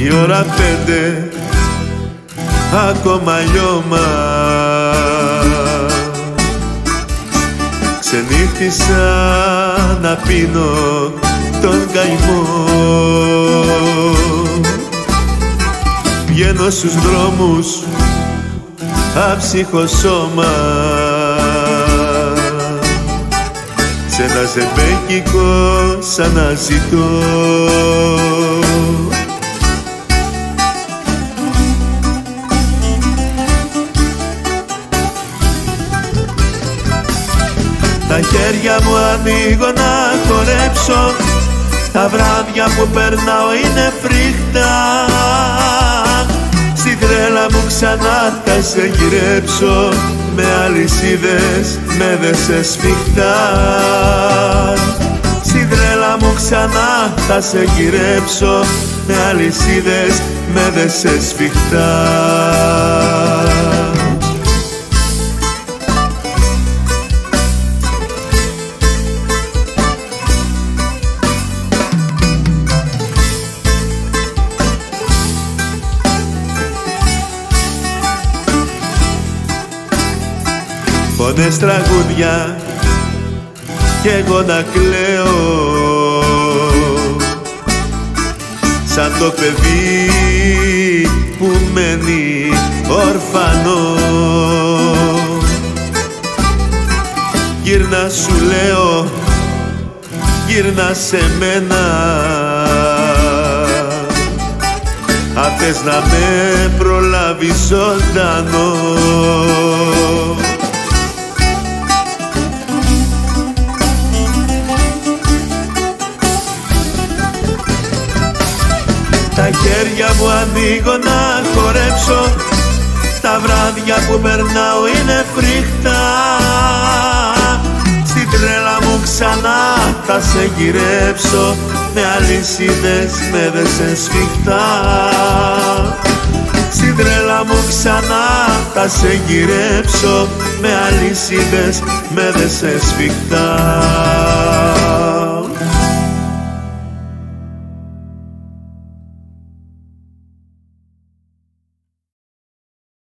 η ώρα 5 ακόμα λιώμα. Ξενύχτησα να πίνω τον καημό. Βγαίνω στους δρόμους άψυχο σώμα, σ' ένα ζεμπέκικο σαν να ζητώ. Τα χέρια μου ανοίγω να χορέψω, τα βράδια που περνάω είναι φρικτά. Στην τρέλα μου ξανά θα σε γυρέψω, με αλυσίδες με δεσαι σφιχτά. Στην τρέλα μου ξανά θα σε γυρέψω, με αλυσίδες με δεσαι σφιχτά. Πόνες τραγούδια κι εγώ να κλαίω, σαν το παιδί που μένει ορφανό. Γύρνα σου λέω, γύρνα σε μένα, αν θες να με προλάβεις ζωντανό. Τα χέρια μου ανοίγω να χορέψω, τα βράδια που περνάω είναι φρικτά. Στην τρέλα μου ξανά θα σε γυρέψω, με αλυσίδες με δεσαι σφιχτά. Στην τρέλα μου ξανά θα σε γυρέψω, με αλυσίδες με δεσαι σφιχτά.